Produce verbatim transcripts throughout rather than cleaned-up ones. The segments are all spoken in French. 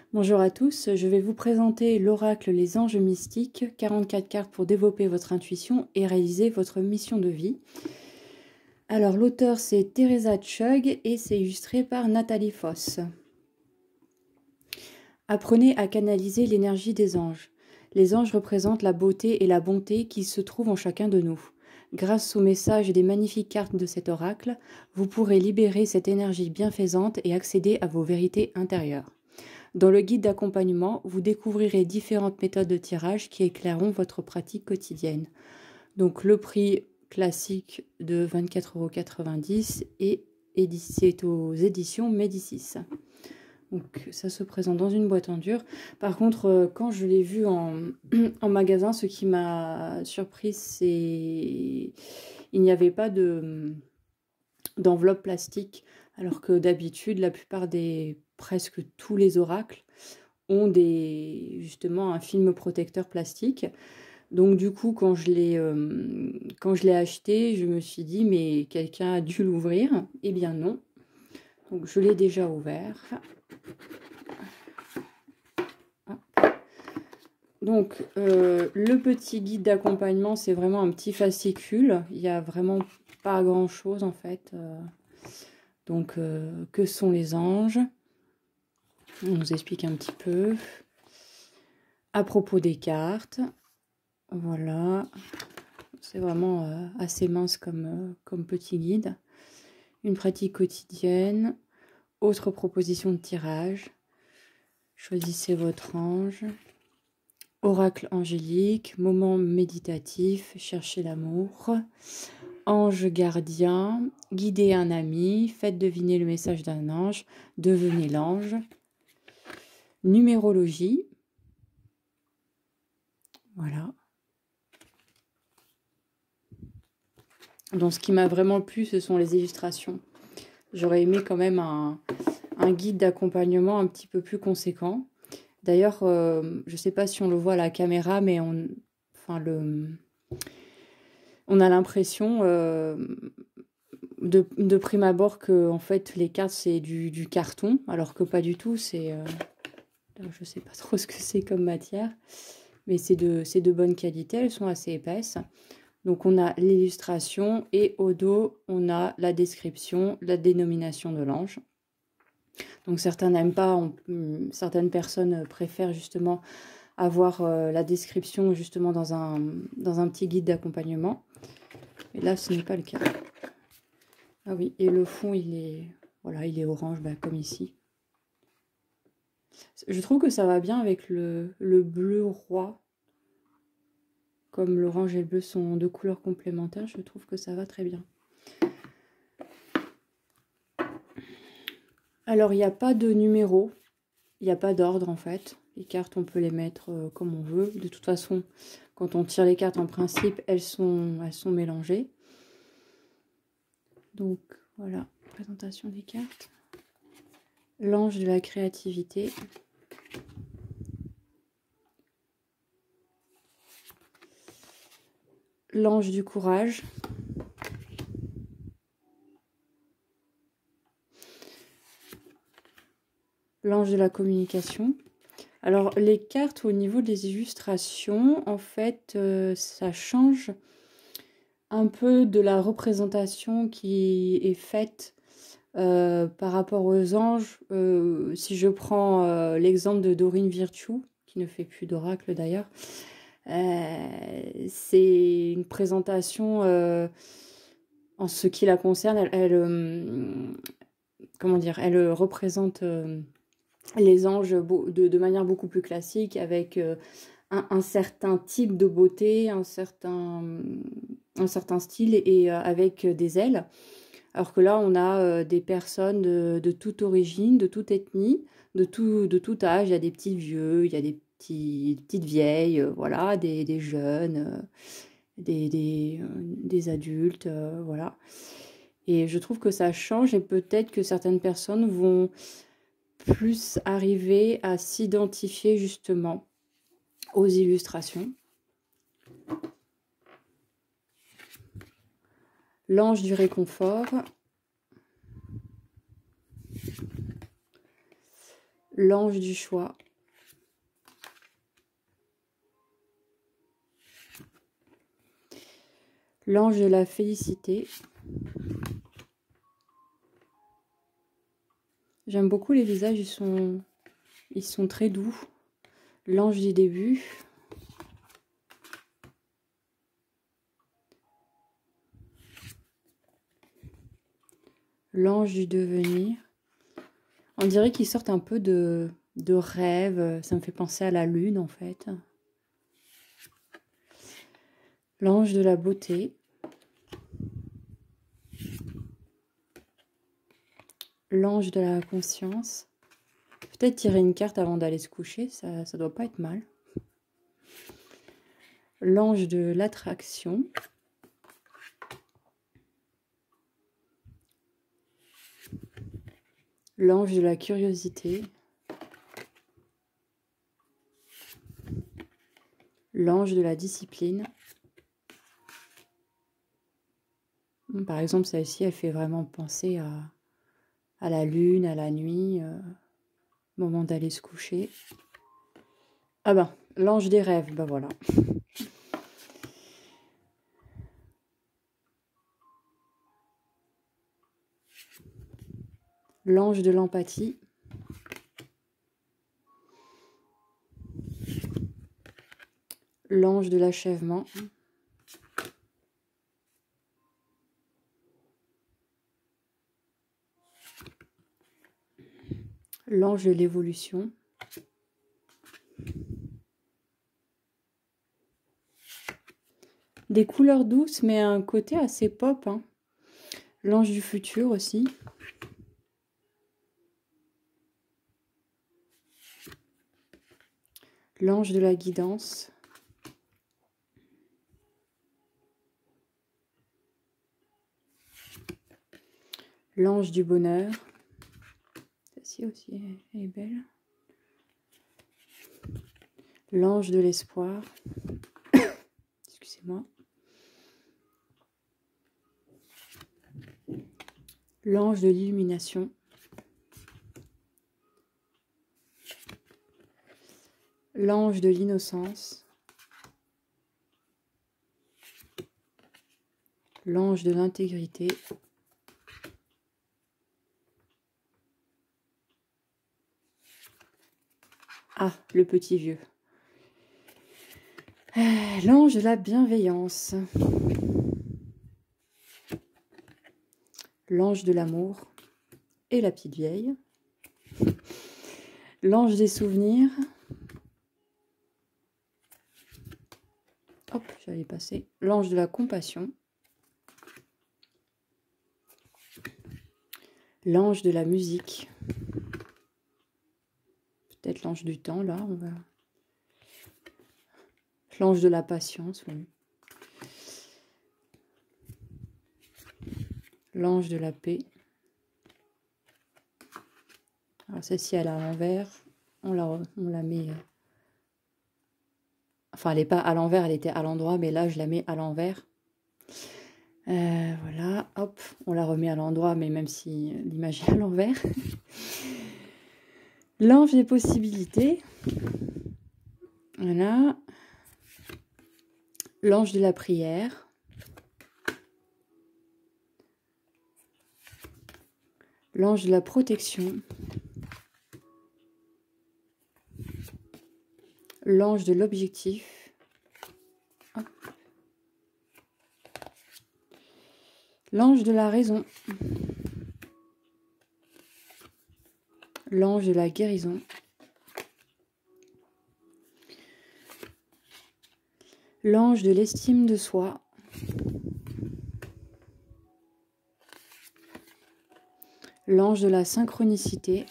Bonjour à tous, je vais vous présenter l'oracle Les Anges Mystiques, quarante-quatre cartes pour développer votre intuition et réaliser votre mission de vie. Alors l'auteur c'est Teresa Chug et c'est illustré par Nathalie Foss. Apprenez à canaliser l'énergie des anges. Les anges représentent la beauté et la bonté qui se trouvent en chacun de nous. Grâce au message des magnifiques cartes de cet oracle, vous pourrez libérer cette énergie bienfaisante et accéder à vos vérités intérieures. Dans le guide d'accompagnement, vous découvrirez différentes méthodes de tirage qui éclaireront votre pratique quotidienne. Donc le prix classique de vingt-quatre euros quatre-vingt-dix et c'est aux éditions Médicis. Donc ça se présente dans une boîte en dur. Par contre, quand je l'ai vu en, en magasin, ce qui m'a surpris, c'est il n'y avait pas de d'enveloppe plastique, alors que d'habitude, la plupart des presque tous les oracles ont des justement un film protecteur plastique. Donc du coup, quand je l'ai euh, quand je l'ai acheté, je me suis dit mais quelqu'un a dû l'ouvrir. Eh bien non. Donc je l'ai déjà ouvert. Donc euh, le petit guide d'accompagnement, c'est vraiment un petit fascicule. Il n'y a vraiment pas grand chose en fait. Euh, donc euh, que sont les anges? On nous explique un petit peu à propos des cartes. Voilà, c'est vraiment euh, assez mince comme, euh, comme petit guide. Une pratique quotidienne. Autre proposition de tirage. Choisissez votre ange. Oracle angélique. Moment méditatif. Cherchez l'amour. Ange gardien. Guidez un ami. Faites deviner le message d'un ange. Devenez l'ange. Numérologie. Voilà. Donc ce qui m'a vraiment plu, ce sont les illustrations. J'aurais aimé quand même un, un guide d'accompagnement un petit peu plus conséquent. D'ailleurs, euh, je ne sais pas si on le voit à la caméra, mais on, enfin le, on a l'impression euh, de, de prime abord que en fait, les cartes, c'est du, du carton, alors que pas du tout. C'est, euh, je ne sais pas trop ce que c'est comme matière, mais c'est de, c'est de bonne qualité, elles sont assez épaisses. Donc on a l'illustration et au dos, on a la description, la dénomination de l'ange. Donc certains n'aiment pas, on, certaines personnes préfèrent justement avoir euh, la description justement dans un, dans un petit guide d'accompagnement. Et là, ce n'est pas le cas. Ah oui, et le fond, il est, voilà, il est orange, bah, comme ici. Je trouve que ça va bien avec le, le bleu roi. Comme l'orange et le bleu sont deux couleurs complémentaires, je trouve que ça va très bien. Alors, il n'y a pas de numéro, il n'y a pas d'ordre en fait. Les cartes, on peut les mettre euh, comme on veut. De toute façon, quand on tire les cartes, en principe, elles sont, elles sont mélangées. Donc, voilà, présentation des cartes. L'ange de la créativité. L'ange du courage. L'ange de la communication. Alors, les cartes au niveau des illustrations, en fait, euh, ça change un peu de la représentation qui est faite euh, par rapport aux anges. Euh, si je prends euh, l'exemple de Dorine Virtue, qui ne fait plus d'oracle d'ailleurs, euh, c'est une présentation euh, en ce qui la concerne. Elle, elle euh, comment dire, elle représente euh, les anges de, de manière beaucoup plus classique, avec euh, un, un certain type de beauté, un certain, un certain style et euh, avec des ailes. Alors que là, on a euh, des personnes de, de toute origine, de toute ethnie, de tout, de tout âge. Il y a des petits vieux, il y a des, petits, des petites vieilles, euh, voilà, des, des jeunes, euh, des, des, euh, des adultes, euh, voilà. Et je trouve que ça change et peut-être que certaines personnes vont plus arriver à s'identifier justement aux illustrations. L'ange du réconfort. l'ange du choix. L'ange de la félicité. J'aime beaucoup les visages, ils sont, ils sont très doux. L'ange du début. L'ange du devenir. On dirait qu'ils sortent un peu de, de rêve. Ça me fait penser à la lune en fait. L'ange de la beauté. L'ange de la conscience. Peut-être tirer une carte avant d'aller se coucher, ça, ça doit pas être mal. L'ange de l'attraction. L'ange de la curiosité. L'ange de la discipline. Par exemple, celle-ci, elle fait vraiment penser à, à la lune, à la nuit, euh, moment d'aller se coucher. Ah ben, l'ange des rêves, ben voilà. L'ange de l'empathie. L'ange de l'achèvement. L'ange de l'évolution. Des couleurs douces, mais un côté assez pop. Hein. L'ange du futur aussi. L'ange de la guidance. L'ange du bonheur. Celle-ci aussi est belle. L'ange de l'espoir. Excusez-moi. L'ange de l'illumination. L'ange de l'innocence. L'ange de l'intégrité. Ah, le petit vieux. L'ange de la bienveillance. L'ange de l'amour et la petite vieille. L'ange des souvenirs. Hop, j'allais passer. L'ange de la compassion. L'ange de la musique. Peut-être l'ange du temps, là. On va... L'ange de la patience, oui. L'ange de la paix. Alors celle-ci, elle est à l'envers. On la, on la met... Enfin, elle n'est pas à l'envers, elle était à l'endroit, mais là, je la mets à l'envers. Euh, voilà, hop, on la remet à l'endroit, mais même si l'image est à l'envers. L'ange des possibilités. Voilà. L'ange de la prière. L'ange de la protection. L'ange de l'objectif. L'ange de la raison. L'ange de la guérison. L'ange de l'estime de soi. L'ange de la synchronicité.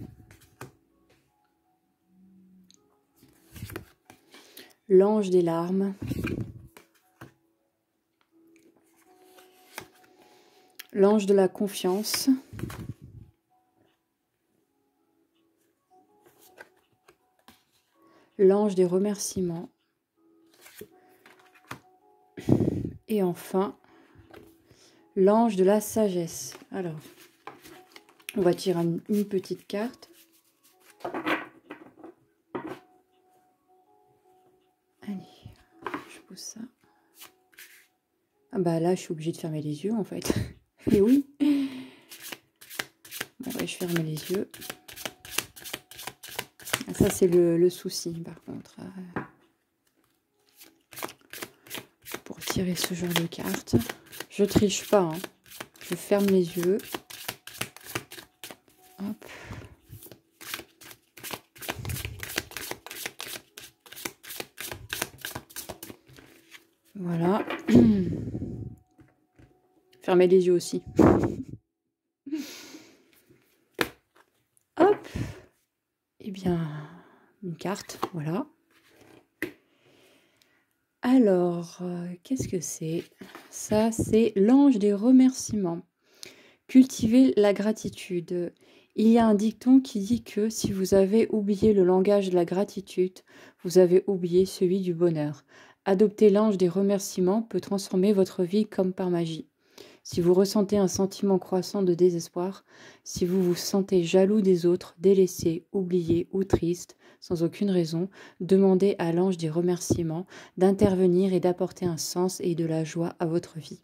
L'ange des larmes. L'ange de la confiance. L'ange des remerciements. Et enfin, l'ange de la sagesse. Alors, on va tirer une, une petite carte. tout ça. Ah bah là, je suis obligée de fermer les yeux, en fait. Et oui. Bon, ouais, je ferme les yeux. Ça, c'est le, le souci, par contre. Pour tirer ce genre de carte. Je triche pas, hein. Je ferme les yeux. Hop. Voilà. Fermez les yeux aussi. Hop. Eh bien, une carte, voilà. Alors, euh, qu'est-ce que c'est? Ça, c'est l'ange des remerciements. Cultivez la gratitude. Il y a un dicton qui dit que si vous avez oublié le langage de la gratitude, vous avez oublié celui du bonheur. Adopter l'ange des remerciements peut transformer votre vie comme par magie. Si vous ressentez un sentiment croissant de désespoir, si vous vous sentez jaloux des autres, délaissé, oublié ou triste, sans aucune raison, demandez à l'ange des remerciements d'intervenir et d'apporter un sens et de la joie à votre vie.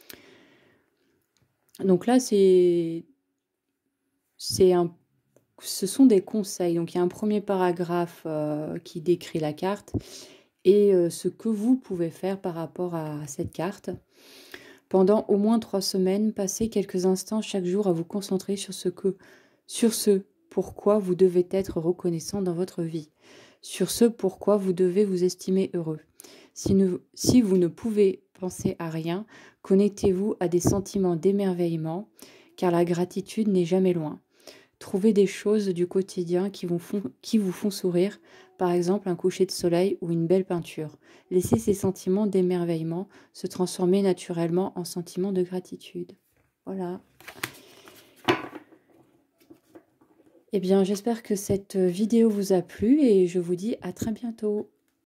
Donc là, c'est, c'est un, ce sont des conseils. Donc il y a un premier paragraphe euh, qui décrit la carte et euh, ce que vous pouvez faire par rapport à cette carte. Pendant au moins trois semaines, passez quelques instants chaque jour à vous concentrer sur ce que, sur ce pourquoi vous devez être reconnaissant dans votre vie, sur ce pourquoi vous devez vous estimer heureux. Si, ne, si vous ne pouvez penser à rien, connectez-vous à des sentiments d'émerveillement, car la gratitude n'est jamais loin. Trouvez des choses du quotidien qui vous font, qui vous font sourire, par exemple un coucher de soleil ou une belle peinture. Laissez ces sentiments d'émerveillement se transformer naturellement en sentiments de gratitude. Voilà. Eh bien, j'espère que cette vidéo vous a plu et je vous dis à très bientôt.